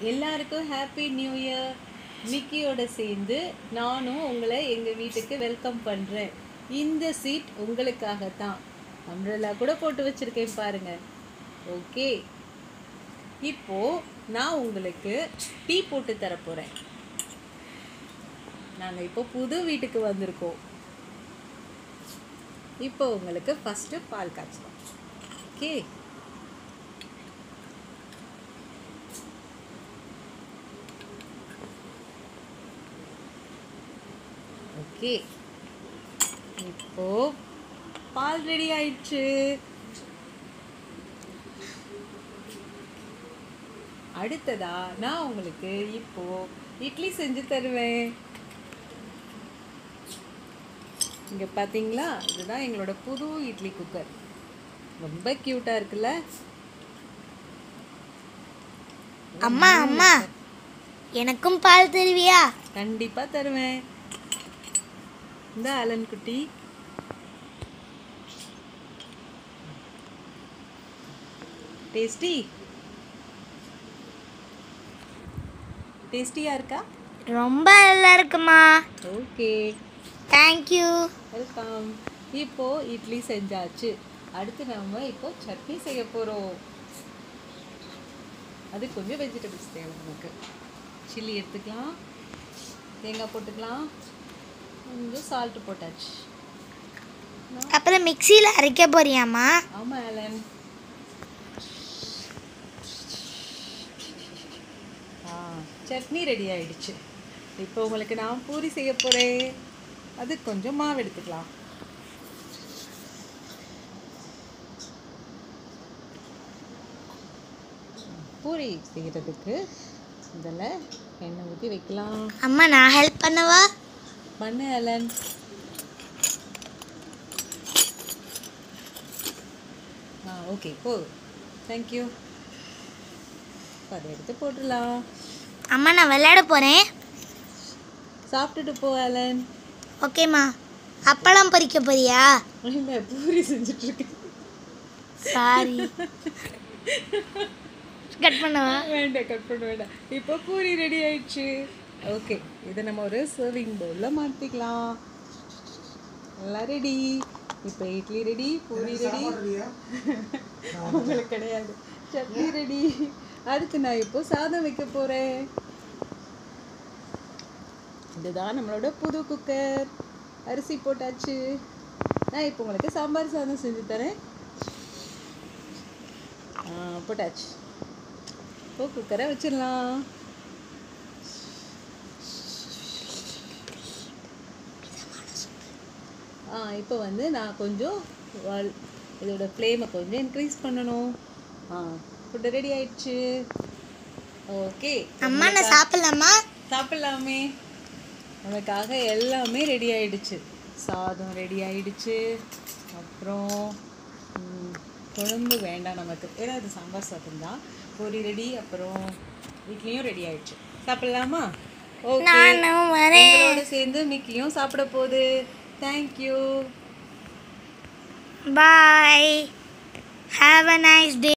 எல்லாருக்கும் happy new year. மிக்கியோட சேர்ந்து நானும் உங்களை எங்கள் வீட்டுக்கு வெல்கம் பண்ணுறேன். இந்த சீட் உங்களுக்காக தான். அம்ப்ரெல்லா கூட போட்டு வச்சுருக்கேன் பாருங்க. ஓகே, இப்போது நான் உங்களுக்கு டீ போட்டு தரப்போகிறேன். நாங்கள் இப்போ புது வீட்டுக்கு வந்திருக்கோம். இப்போ உங்களுக்கு ஃபஸ்ட்டு பால் காய்ச்சலாம். ஓகே, ஓகே, இப்போ பால் ரெடி ஆயிடுச்சு. அடுத்ததா நான் உங்களுக்கு இப்போ இட்லி செஞ்சு தருவேன். இங்க பாத்தீங்களா, இதுதான் எங்களோட புது இட்லி குக்கர். ரொம்ப கியூட்டா இருக்குல்ல? அம்மா அம்மா, எனக்கும் பால் தருவியா? கண்டிப்பா தருவேன். இந்த அலன் குட்டி, டேஸ்டியா இருக்கா? ரொம்ப நல்லா இருக்குமா. Okay, thank you. வெல்கம். இப்போ இட்லி செஞ்சாச்சு. அடுத்து நம்ம இப்போ சட்னி செய்ய போகிறோம். அது கொஞ்சம் வெஜிடபிள்ஸ் தேவை நமக்கு. சில்லி எடுத்துக்கலாம், தேங்காய் போட்டுக்கலாம், கொஞ்சம் சால்ட்டு போட்டாச்சு. அப்புறம் மிக்சியில் அரைக்க போறியாம்மா? ஆமாம் ஆலன். சட்னி ரெடி ஆயிடுச்சு. இப்போ உங்களுக்கு நான் பூரி செய்ய போகிறேன். அது கொஞ்சம் மாவு எடுத்துக்கலாம். பூரி செய்கிறதுக்கு இதில் எண்ணெய் ஊற்றி வைக்கலாம். அம்மா, நான் ஹெல்ப் பண்ணவா? பண்ணு அலன். ஓகே, போதும். தேங்க்யூ. அதை எடுத்து போட்டுடலாம். அம்மா, நான் விளையாட போகிறேன். சாப்பிட்டுட்டு போ அலன். ஓகேம்மா. அப்பளம் பறிக்க போறியா? இல்லை, பூரி செஞ்சுட்ருக்கேன். சாரி. கட் பண்ணவா? வேண்டாம், கட் பண்ண வேண்டாம். இப்போ பூரி ரெடி ஆயிடுச்சு. ஓகே, இதை நம்ம ஒரு சர்விங் பவுலில் மாற்றிக்கலாம். எல்லாம் ரெடி. இப்போ இட்லி ரெடி, பூரி ரெடி. உங்களுக்கு கிடையாது. சட்னி ரெடி. அதுக்கு நான் இப்போ சாதம் வைக்க போகிறேன். இதுதான் நம்மளோட புது குக்கர். அரிசி போட்டாச்சு. நான் இப்போ உங்களுக்கு சாம்பார் சாதம் செஞ்சு தரேன். போட்டாச்சு. இப்போ குக்கரை வச்சிடலாம். இப்போ வந்து நான் கொஞ்சம் இதோட ஃப்ளேமை கொஞ்சம் இன்க்ரீஸ் பண்ணணும். ஃபுட்டு ரெடி ஆயிடுச்சு. ஓகே அம்மா, நான் சாப்பிடலாமா? சாப்பிடலாமே. நமக்காக எல்லாமே ரெடி ஆயிடுச்சு. சாதம் ரெடி ஆயிடுச்சு. அப்புறம் குழம்பு வேண்டாம் நமக்கு, ஏன்னா அது சாம்பார் சாதம் தான். பூரி ரெடி, அப்புறம் இட்லியும் ரெடி ஆயிடுச்சு. சாப்பிடலாமா? ஓகே, எங்களோட சேர்ந்து மிக்கியும் சாப்பிட போகுது. Thank you. Bye. Have a nice day.